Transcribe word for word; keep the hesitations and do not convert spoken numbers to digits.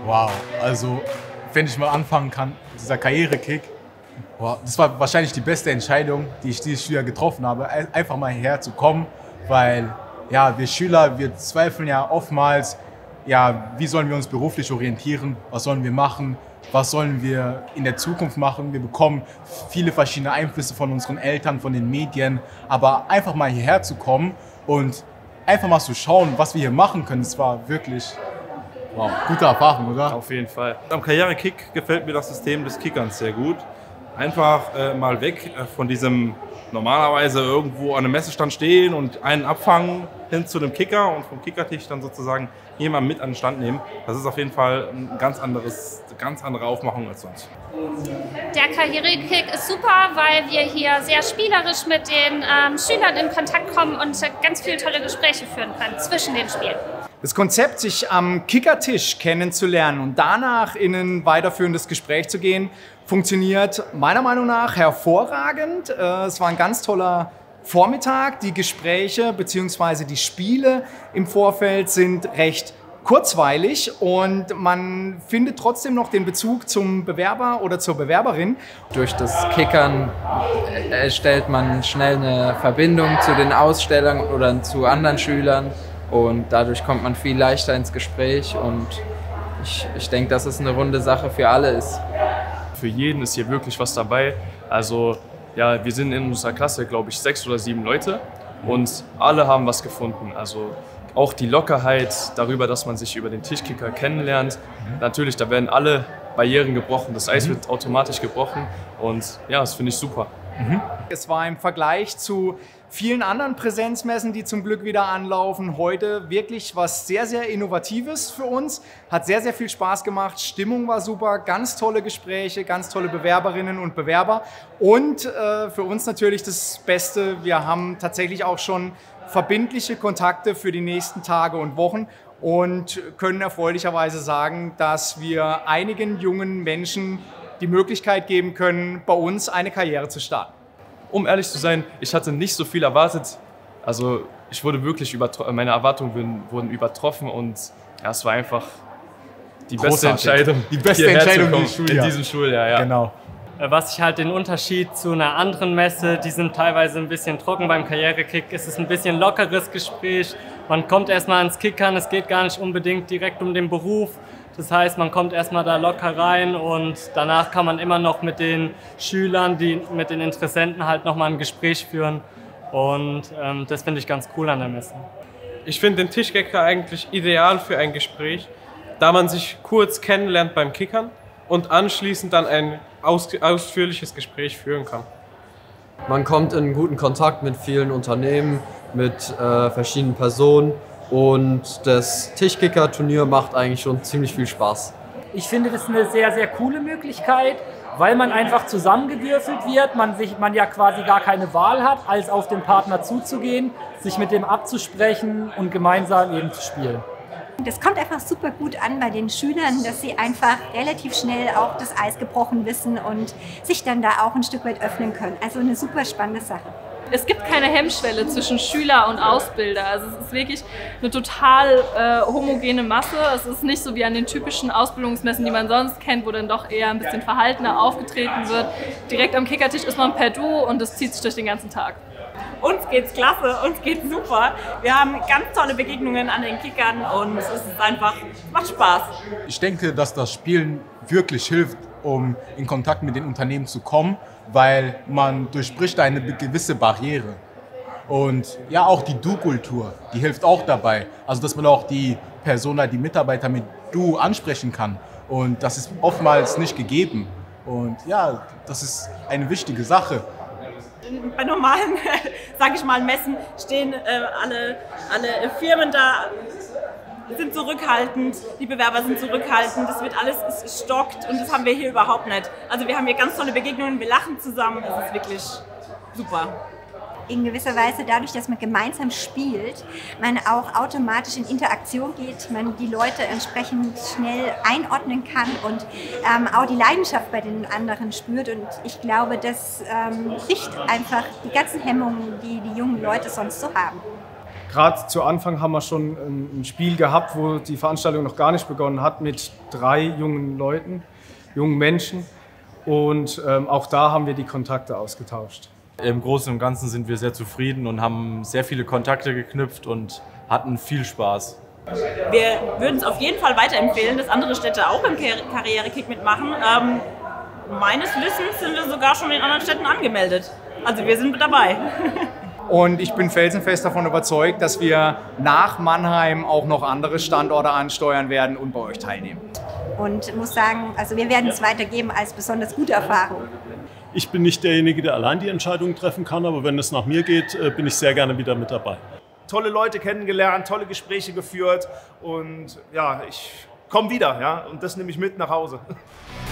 Wow, also wenn ich mal anfangen kann, dieser Karrierekick, wow, das war wahrscheinlich die beste Entscheidung, die ich dieses Schüler getroffen habe, einfach mal hierher zu kommen, weil ja, wir Schüler, wir zweifeln ja oftmals, ja, wie sollen wir uns beruflich orientieren, was sollen wir machen, was sollen wir in der Zukunft machen. Wir bekommen viele verschiedene Einflüsse von unseren Eltern, von den Medien, aber einfach mal hierher zu kommen und einfach mal zu schauen, was wir hier machen können, das war wirklich wow, gute Erfahrung, oder? Auf jeden Fall. Am Karrierekick gefällt mir das System des Kickerns sehr gut. Einfach äh, mal weg äh, von diesem normalerweise irgendwo an einem Messestand stehen und einen abfangen hin zu dem Kicker und vom Kickertisch dann sozusagen jemanden mit an den Stand nehmen. Das ist auf jeden Fall ein ganz anderes, ganz andere Aufmachung als sonst. Der Karrierekick ist super, weil wir hier sehr spielerisch mit den ähm, Schülern in Kontakt kommen und ganz viele tolle Gespräche führen können zwischen den Spielen. Das Konzept, sich am Kickertisch kennenzulernen und danach in ein weiterführendes Gespräch zu gehen, funktioniert meiner Meinung nach hervorragend. Es war ein ganz toller Vormittag. Die Gespräche bzw. die Spiele im Vorfeld sind recht kurzweilig und man findet trotzdem noch den Bezug zum Bewerber oder zur Bewerberin. Durch das Kickern erstellt man schnell eine Verbindung zu den Ausstellern oder zu anderen Schülern. Und dadurch kommt man viel leichter ins Gespräch und ich, ich denke, dass es eine runde Sache für alle ist. Für jeden ist hier wirklich was dabei. Also ja, wir sind in unserer Klasse, glaube ich, sechs oder sieben Leute und alle haben was gefunden. Also auch die Lockerheit darüber, dass man sich über den Tischkicker kennenlernt. Mhm. Natürlich, da werden alle Barrieren gebrochen, das Eis mhm. wird automatisch gebrochen und ja, das finde ich super. Mhm. Es war im Vergleich zu vielen anderen Präsenzmessen, die zum Glück wieder anlaufen, heute wirklich was sehr, sehr Innovatives für uns. Hat sehr, sehr viel Spaß gemacht, Stimmung war super, ganz tolle Gespräche, ganz tolle Bewerberinnen und Bewerber und äh, für uns natürlich das Beste, wir haben tatsächlich auch schon verbindliche Kontakte für die nächsten Tage und Wochen und können erfreulicherweise sagen, dass wir einigen jungen Menschen die Möglichkeit geben können, bei uns eine Karriere zu starten. Um ehrlich zu sein, ich hatte nicht so viel erwartet. Also ich wurde wirklich übertroffen, meine Erwartungen wurden, wurden übertroffen und ja, es war einfach die beste Entscheidung. Die beste Entscheidung in, in diesem Schuljahr. Ja. Genau. Was ich halt den Unterschied zu einer anderen Messe, die sind teilweise ein bisschen trocken. Beim Karrierekick ist es ein bisschen lockeres Gespräch. Man kommt erstmal ans Kickern, es geht gar nicht unbedingt direkt um den Beruf. Das heißt, man kommt erstmal da locker rein und danach kann man immer noch mit den Schülern, die, mit den Interessenten halt nochmal ein Gespräch führen. Und ähm, das finde ich ganz cool an der Messe. Ich finde den Tischkicker eigentlich ideal für ein Gespräch, da man sich kurz kennenlernt beim Kickern und anschließend dann ein aus, ausführliches Gespräch führen kann. Man kommt in guten Kontakt mit vielen Unternehmen, mit äh, verschiedenen Personen. Und das Tischkicker-Turnier macht eigentlich schon ziemlich viel Spaß. Ich finde das eine sehr, sehr coole Möglichkeit, weil man einfach zusammengewürfelt wird, man, sich, man ja quasi gar keine Wahl hat, als auf den Partner zuzugehen, sich mit dem abzusprechen und gemeinsam eben zu spielen. Das kommt einfach super gut an bei den Schülern, dass sie einfach relativ schnell auch das Eis gebrochen wissen und sich dann da auch ein Stück weit öffnen können. Also eine super spannende Sache. Es gibt keine Hemmschwelle zwischen Schüler und Ausbilder. Also es ist wirklich eine total äh, homogene Masse. Es ist nicht so wie an den typischen Ausbildungsmessen, die man sonst kennt, wo dann doch eher ein bisschen verhaltener aufgetreten wird. Direkt am Kickertisch ist man per Du und das zieht sich durch den ganzen Tag. Uns geht's klasse, uns geht's super. Wir haben ganz tolle Begegnungen an den Kickern und es ist einfach, macht Spaß. Ich denke, dass das Spielen wirklich hilft, um in Kontakt mit den Unternehmen zu kommen, weil man durchbricht eine gewisse Barriere. Und ja, auch die Du-Kultur, die hilft auch dabei. Also, dass man auch die Persona, die Mitarbeiter mit Du ansprechen kann. Und das ist oftmals nicht gegeben. Und ja, das ist eine wichtige Sache. Bei normalen, sage ich mal, Messen stehen äh, alle, alle Firmen da, sind zurückhaltend, die Bewerber sind zurückhaltend, das wird alles ist stockt und das haben wir hier überhaupt nicht. Also wir haben hier ganz tolle Begegnungen, wir lachen zusammen, es ist wirklich super. In gewisser Weise dadurch, dass man gemeinsam spielt, man auch automatisch in Interaktion geht, man die Leute entsprechend schnell einordnen kann und ähm, auch die Leidenschaft bei den anderen spürt. Und ich glaube, das ähm, bricht einfach die ganzen Hemmungen, die die jungen Leute sonst so haben. Gerade zu Anfang haben wir schon ein Spiel gehabt, wo die Veranstaltung noch gar nicht begonnen hat, mit drei jungen Leuten, jungen Menschen. Und ähm, auch da haben wir die Kontakte ausgetauscht. Im Großen und Ganzen sind wir sehr zufrieden und haben sehr viele Kontakte geknüpft und hatten viel Spaß. Wir würden es auf jeden Fall weiterempfehlen, dass andere Städte auch im Karrierekick mitmachen. Ähm, meines Wissens sind wir sogar schon in anderen Städten angemeldet. Also wir sind mit dabei. Und ich bin felsenfest davon überzeugt, dass wir nach Mannheim auch noch andere Standorte ansteuern werden und bei euch teilnehmen. Und muss sagen, also wir werden es weitergeben als besonders gute Erfahrung. Ich bin nicht derjenige, der allein die Entscheidung treffen kann, aber wenn es nach mir geht, bin ich sehr gerne wieder mit dabei. Tolle Leute kennengelernt, tolle Gespräche geführt und ja, ich komme wieder, ja, und das nehme ich mit nach Hause.